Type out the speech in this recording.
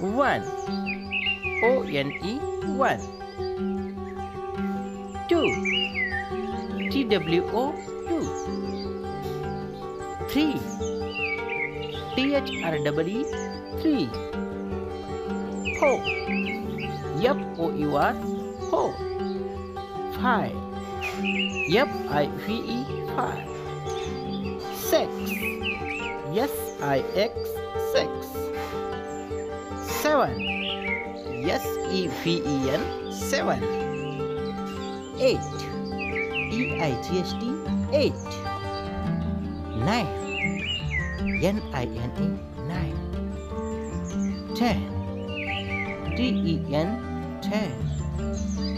1. O-N-E 1. 2. T-W-O 2. 3. T-H-R-E-E 3. 4. F-O-U-R 4. 5. F-I-V-E 5. 6. S-I-X 6. 7. S-E-V-E-N 7. 8. E-I-G-H-T 8. 9. N-I-N-E 9. 10. T-E-N 10.